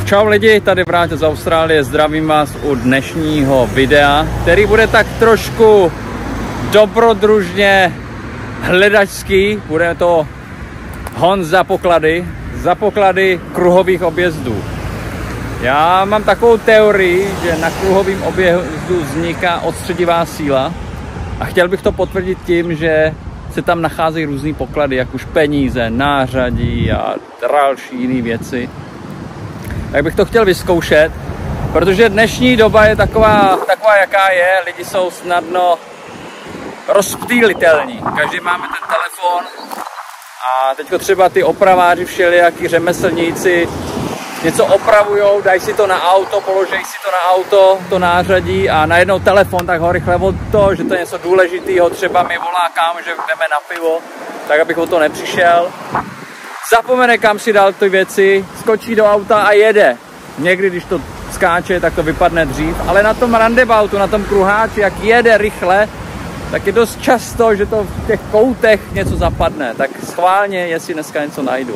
Čau lidi, tady Vráťa z Austrálie, zdravím vás u dnešního videa, který bude tak trošku dobrodružně hledačský. Bude to hon za poklady kruhových objezdů. Já mám takovou teorii, že na kruhovém objezdu vzniká odstředivá síla a chtěl bych to potvrdit tím, že se tam nacházejí různé poklady, jak už peníze, nářadí a další jiné věci. Tak bych to chtěl vyzkoušet, protože dnešní doba je taková jaká je, lidi jsou snadno rozptýlitelní. Každý máme ten telefon a teďko třeba ty opraváři všelijaký řemeslníci něco opravujou, dají si to na auto, položejí si to na auto, to nářadí a najednou telefon tak ho rychle od to, že to je něco důležitého, třeba mi volá kámo, že jdeme na pivo, tak abych o to nepřišel. Zapomene, kam si dal ty věci, skočí do auta a jede. Někdy, když to skáče, tak to vypadne dřív, ale na tom randebautu, na tom kruháči, jak jede rychle, tak je dost často, že to v těch koutech něco zapadne. Tak schválně, jestli dneska něco najdu.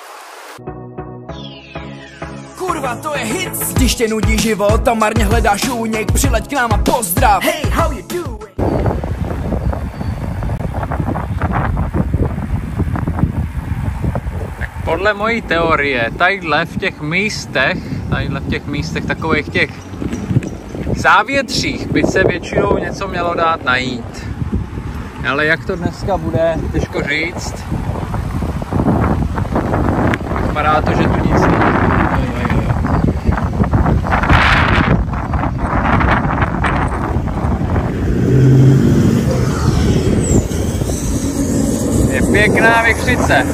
Kurva, to je hit. Když tě nudí život a marně hledáš únik, přileď k nám a pozdrav. Hey, how you doing? Podle mojí teorie, tadyhle v těch místech, takových těch závětřích by se většinou něco mělo dát najít. Ale jak to dneska bude, těžko říct. Vypadá to, že tu nic není. Je pěkná vichřice.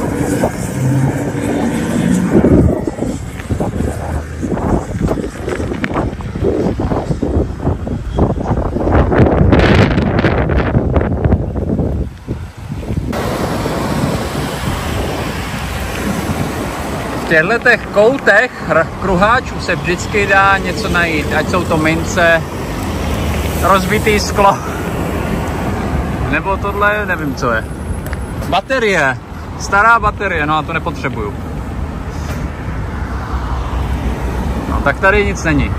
V těchto koutech kruháčů se vždycky dá něco najít, ať jsou to mince, rozbitý sklo, nebo tohle, nevím co je. Baterie, stará baterie, no a to nepotřebuju. No tak tady nic není.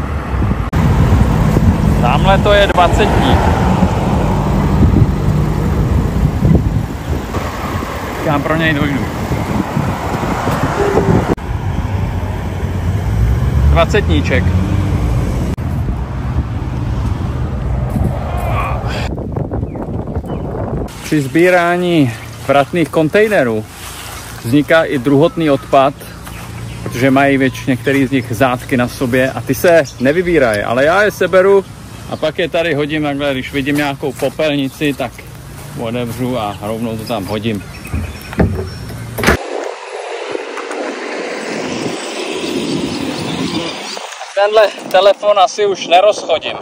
Tamhle to je 20. Kam pro něj dojdu. 20níček. Při sbírání vratných kontejnerů vzniká i druhotný odpad, protože mají některý z nich zátky na sobě a ty se nevybírají, ale já je seberu a pak je tady hodím takhle, když vidím nějakou popelnici, tak otevřu a rovnou to tam hodím. Tenhle telefon asi už nerozchodím.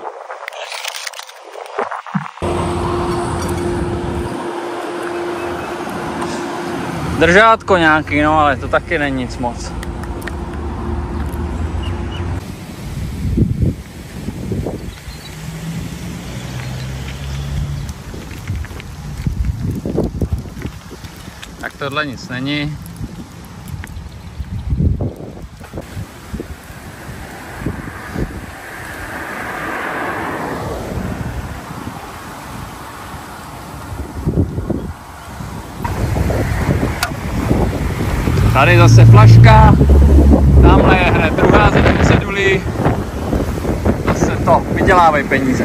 Držátko nějaký, no ale to taky není nic moc. Tak tohle nic není. Tady zase flaška, tamhle je hned druhá ze cedulí, zase to, vydělávají peníze.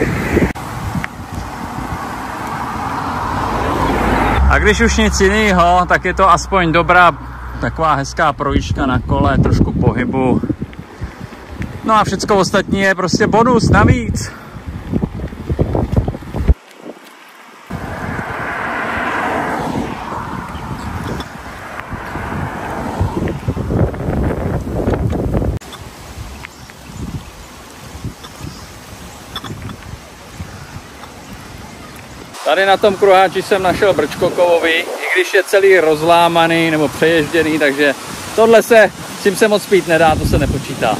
A když už nic jiného, tak je to aspoň dobrá, taková hezká projížďka na kole, trošku pohybu. No a všecko ostatní je prostě bonus navíc. Tady na tom kruháči jsem našel brčkokovový, i když je celý rozlámaný nebo přeježděný, takže tohle se, s tím se moc pít nedá, to se nepočítá.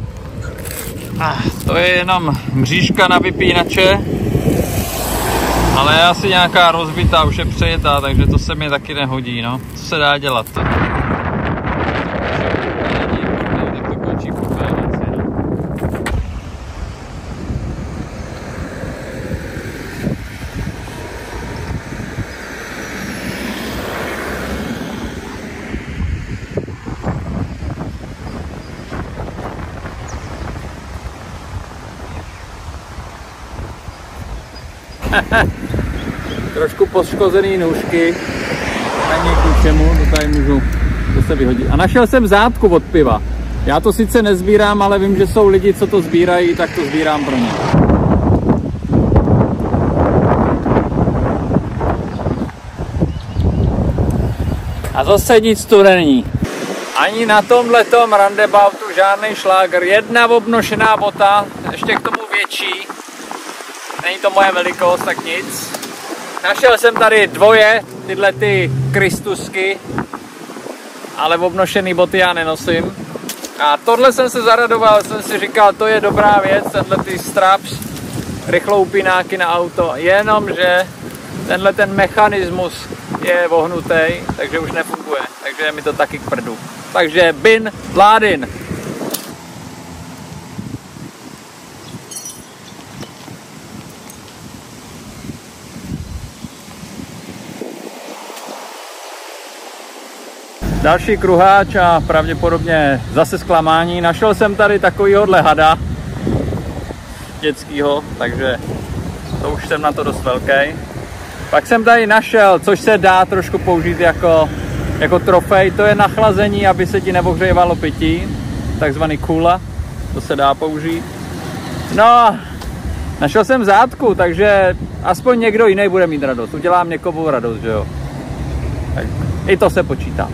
To je jenom mřížka na vypínače Ale je asi nějaká rozbitá, už je přejetá, takže to se mi taky nehodí, no. Co se dá dělat? Trošku poškozený nůžky, není k čemu, to tady můžu, to se vyhodí. A našel jsem zátku od piva. Já to sice nezbírám, ale vím, že jsou lidi, co to sbírají, tak to sbírám pro ně. A zase nic tu není. Ani na tomhletom roundaboutu žádný šláger. Jedna obnošená bota, ještě k tomu větší. Není to moje velikost, tak nic. Našel jsem tady dvoje, tyhle ty Kristusky, ale obnošený boty já nenosím. A tohle jsem se zaradoval, jsem si říkal, to je dobrá věc, tenhle ty straps, rychlou pináky na auto, jenomže tenhle ten mechanismus je vohnutý, takže už nefunguje, takže je mi to taky k prdu. Takže Bin Laden. Další kruháč a pravděpodobně zase zklamání. Našel jsem tady takovýhodle hada dětskýho, takže to už jsem na to dost velký. Pak jsem tady našel, což se dá trošku použít jako trofej, to je nachlazení, aby se ti neohřívalo pití, takzvaný kula, to se dá použít. No, našel jsem zátku, takže aspoň někdo jiný bude mít radost, udělám někomu radost, že jo. Tak i to se počítá.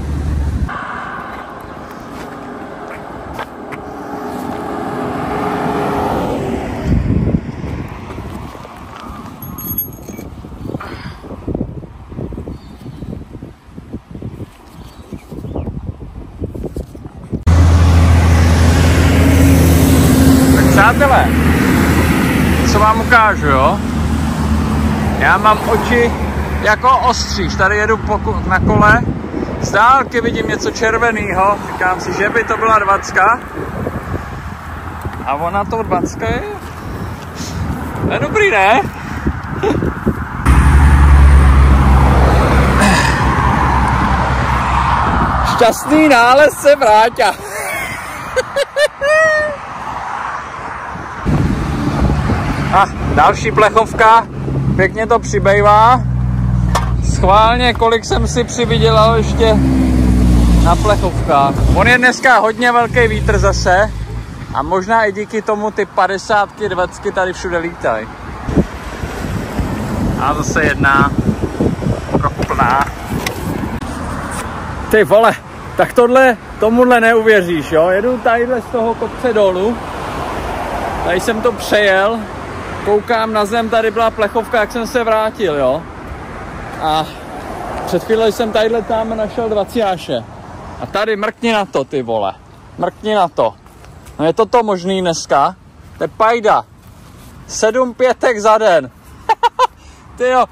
Přátelé, co vám ukážu, jo? Já mám oči jako ostříž, tady jedu na kole, z dálky vidím něco červeného, říkám si, že by to byla 20. A ona to 20 je? To je dobrý, ne? Šťastný nález se Vráťa. A další plechovka, pěkně to přibývá. Schválně, kolik jsem si přivydělal ještě na plechovkách. On je dneska hodně velký vítr zase a možná i díky tomu ty 50, 20 tady všude lítají. A zase jedna, trochu plná. Ty vole, tak tomuhle neuvěříš, jo? Jedu tadyhle z toho kopce dolů, tady jsem to přejel. Koukám na zem, tady byla plechovka, jak jsem se vrátil, jo. A před chvíli jsem tadyhle tam našel 20. A tady mrkni na to, ty vole. Mrkni na to. No je to možný dneska? To je pajda. 7 pětek za den. Ty jo.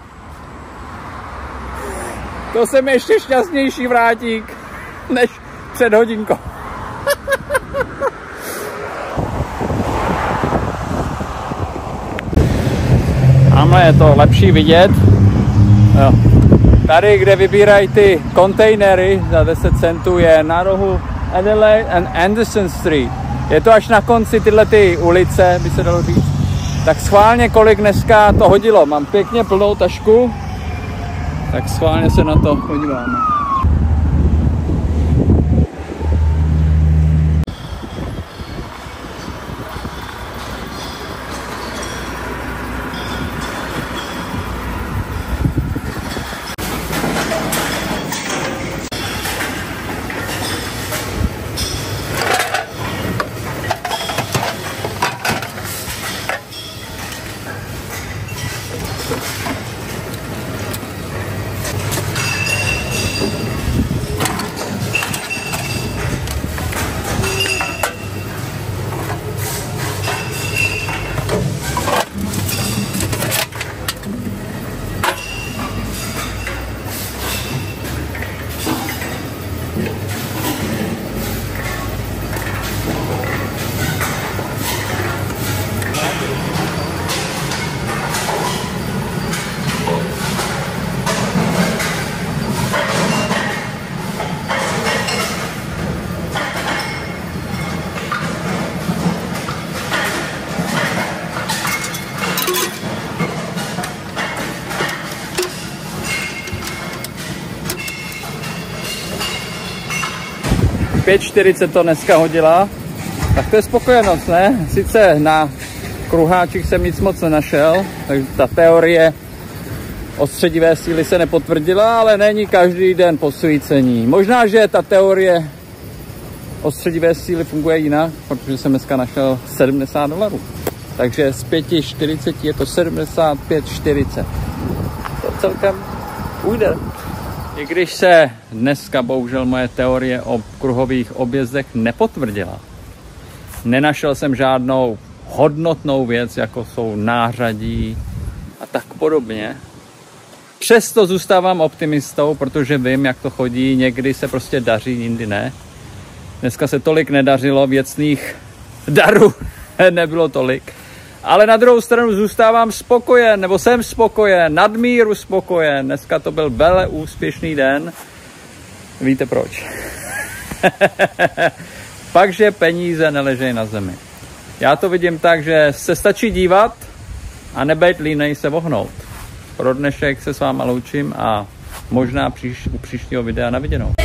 To jsem ještě šťastnější vrátík, než před hodinkou. Tamhle je to lepší vidět. Jo. Tady, kde vybírají ty kontejnery za 10 centů, je na rohu Adelaide and Anderson Street. Je to až na konci tyhle ty ulice, by se dalo říct. Tak schválně, kolik dneska to hodilo. Mám pěkně plnou tašku, tak schválně se na to podíváme. 5,40 to dneska hodila. Tak to je spokojenost, ne? Sice na kruháčích jsem nic moc nenašel, takže ta teorie o středivé síly se nepotvrdila, ale není každý den posvícení. Možná, že ta teorie o středivé síly funguje jinak, protože jsem dneska našel $70. Takže z 5,40 je to 75,40. To celkem půjde. I když se dneska bohužel moje teorie o kruhových objezdech nepotvrdila. Nenašel jsem žádnou hodnotnou věc, jako jsou nářadí a tak podobně. Přesto zůstávám optimistou, protože vím, jak to chodí. Někdy se prostě daří, jindy ne. Dneska se tolik nedařilo, věcných darů nebylo tolik. Ale na druhou stranu zůstávám spokojen, nebo jsem spokojen, nadmíru spokojen. Dneska to byl vele úspěšný den. Víte proč? Pakže peníze neležejí na zemi. Já to vidím tak, že se stačí dívat a nebejt línej se vohnout. Pro dnešek se s váma loučím a možná u příštího videa na viděnou.